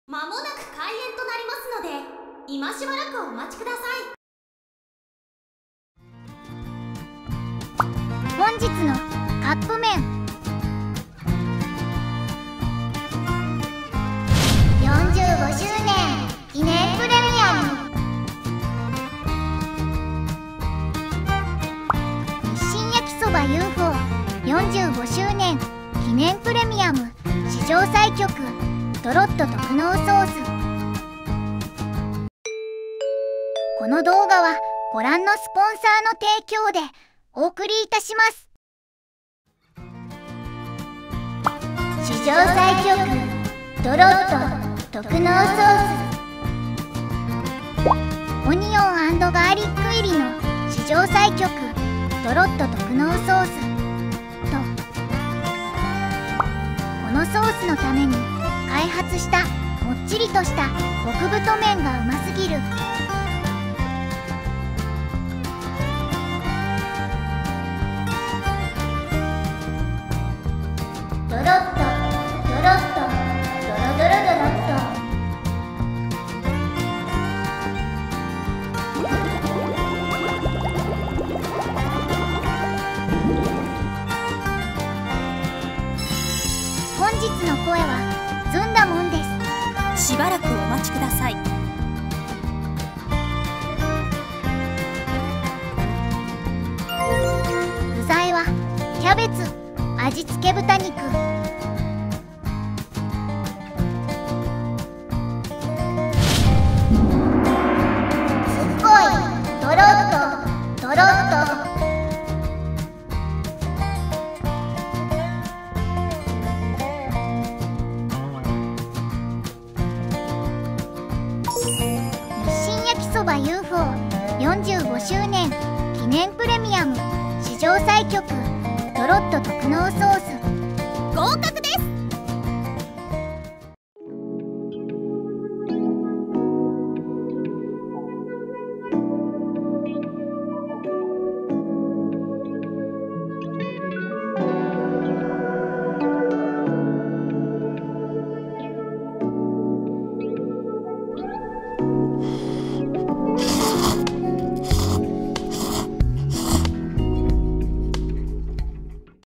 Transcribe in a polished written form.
まもなく開演となりますので、今しばらくお待ちください。 本日のカップ麺45周年記念プレミアム、日清焼きそば UFO45 周年記念プレミアム史上最強とろっと特濃ソース。この動画はご覧のスポンサーの提供でお送りいたします。史上最強とろっと特濃ソース、オニオン&ガーリック入りの史上最強とろっと特濃ソースと、このソースのために開発したもっちりとした極太麺がうますぎるドロッとドロッとドロドロドロドロッと。本日の声はずんだもんです。 しばらくお待ちください。 具材はキャベツ、味付け豚肉、すっごいドロッとドロッと。日清焼きそば UFO45 周年記念プレミアム史上最強とろっと特濃ソース、 合格です。